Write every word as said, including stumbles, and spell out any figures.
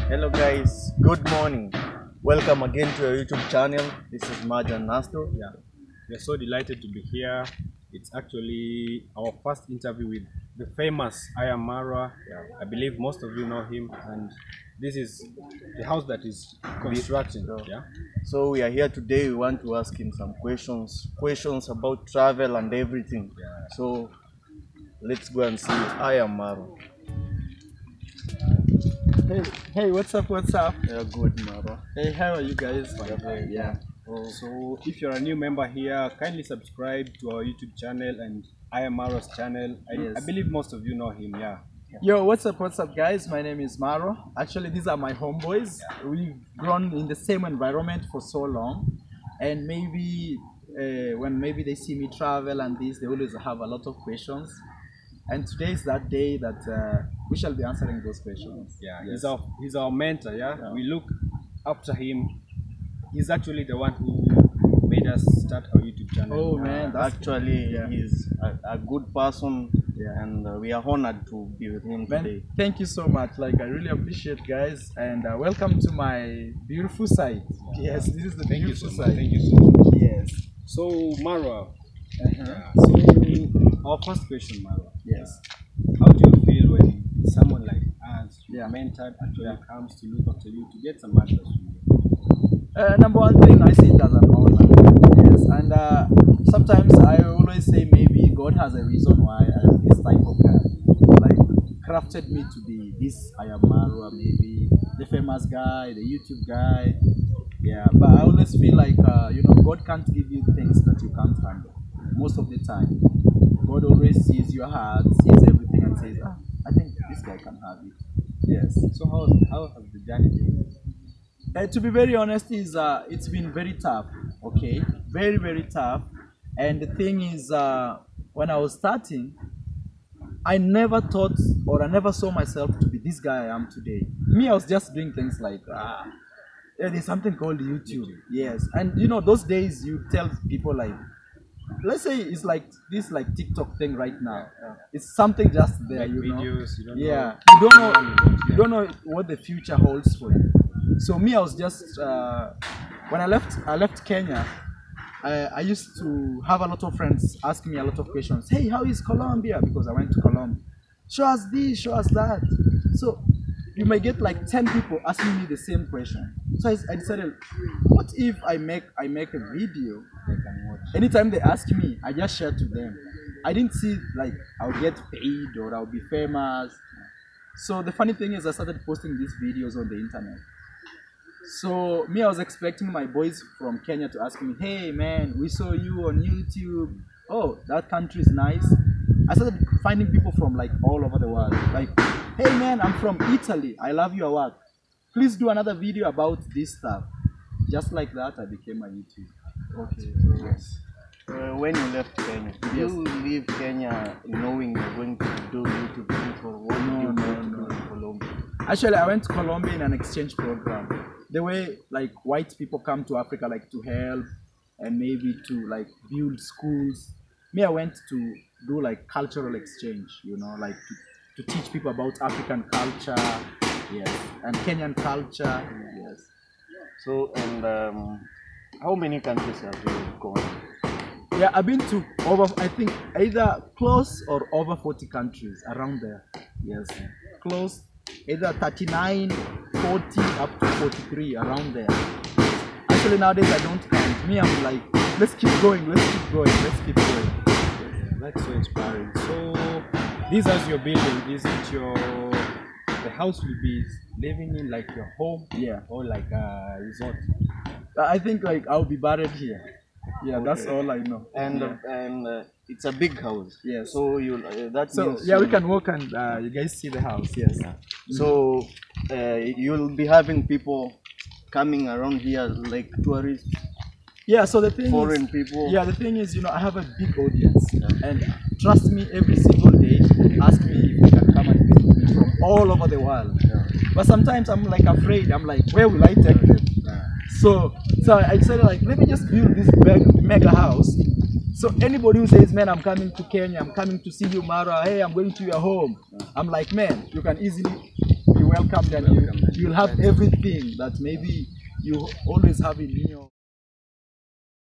Hello guys, good morning. Welcome again to our YouTube channel. This is Marjan Nasto. Yeah, we're so delighted to be here. It's actually our first interview with the famous I Am Marwa. Yeah, I believe most of you know him, and this is the house that is constructing. Yeah. So we are here today. We want to ask him some questions, questions about travel and everything. Yeah. So let's go and see I Am Marwa. Hey, hey, what's up, what's up? Yeah, good Marwa. Hey, how are you guys? Yeah. Yeah. Oh. So if you're a new member here, kindly subscribe to our YouTube channel and I Am Marwa's channel. I, Yes. I believe most of you know him. Yeah. Yo, what's up, what's up, guys? My name is Maro. Actually, these are my homeboys. We've grown in the same environment for so long, and maybe uh, when maybe they see me travel and this, they always have a lot of questions. And today is that day that uh, we shall be answering those questions. Yeah. Yes. He's our he's our mentor. Yeah? Yeah. We look after him. He's actually the one who made us start our YouTube channel. Oh man, that's Actually, yeah. he's a, a good person, Yeah. and uh, we are honored to be with him Man, today. thank you so much. Like, I really appreciate, guys, and uh, welcome to my beautiful site. Yes, this is the Thank you beautiful so much. site. Thank you so much. Yes. So Marwa, Uh-huh. yeah, so our first question, Marwa. Yes. How do you feel when someone like us, your Yeah. mentor, actually comes to look after you to get some advice from you? Uh, number one thing, I see it as an honor. Yes, and uh, sometimes I always say maybe God has a reason why I am this type of guy. Like, crafted me to be this I am Marwa, maybe the famous guy, the YouTube guy. Yeah, but I always feel like uh, you know, God can't give you things that you can't handle. Most of the time, God always sees your heart, sees everything, and says, ah, I think this guy can have it. Yes. So how how has the journey been? Uh, to be very honest, is uh, it's been very tough. Okay, very very tough. And the thing is, uh, when I was starting, I never thought or I never saw myself to be this guy I am today. Me, I was just doing things like ah, yeah, there's something called YouTube. Yes, and you know those days you tell people like, let's say it's like this like TikTok thing right now. It's something just there, Make you know. videos, you don't Yeah, know. you don't know, you don't know what the future holds for you. So me, I was just uh, when I left, I left Kenya. I, I used to have a lot of friends ask me a lot of questions. Hey, how is Colombia? Because I went to Colombia. Show us this, show us that. So you may get like ten people asking me the same question. So I, I decided, what if I make I make a video? They can watch. Anytime they ask me, I just share to them. I didn't see like I'll get paid or I'll be famous. So the funny thing is I started posting these videos on the internet. So me, I was expecting my boys from Kenya to ask me, hey man, we saw you on YouTube. Oh, that country is nice. I started finding people from like all over the world. Like, hey man, I'm from Italy. I love your work. Please do another video about this stuff. Just like that, I became a YouTube. Okay. Yes. Uh, when you left Kenya, did Yes. you leave Kenya knowing you're going to do YouTube things, or what No, did you no, go to no. do in Colombia? Actually, I went to Colombia in an exchange program. The way like white people come to Africa like to help and maybe to like build schools. Me, I went to do like cultural exchange, you know, like to, to teach people about African culture, yes, and Kenyan culture, yes. So, and um, how many countries have you gone? Yeah, I've been to over, I think either close or over forty countries around there. Yes, close, either thirty-nine, forty, up to forty-three, around there. Actually, nowadays I don't count. Me, I'm like, let's keep going, let's keep going, let's keep going. That's so inspiring. So this house you're building, is it your the house you'll be living in, like your home? Yeah. Or like a resort? I think like I'll be buried here. Yeah, that's Okay. all I know. And yeah. uh, and uh, it's a big house. Yes. So you uh, that So means yeah, we you- can walk and uh, you guys see the house. Yes. So uh, you'll be having people coming around here like tourists, Yeah. So the thing foreign is, people. yeah, the thing is, you know, I have a big audience, and trust me, every single day they ask me if they can come and visit me from all over the world. But sometimes I'm like afraid. I'm like, where will I take them? So, so I decided like, let me just build this big, mega house. So anybody who says, man, I'm coming to Kenya, I'm coming to see you, Mara, hey, I'm going to your home. I'm like, man, you can easily be welcomed and Welcome, you, you'll have thanks. everything that maybe you always have in your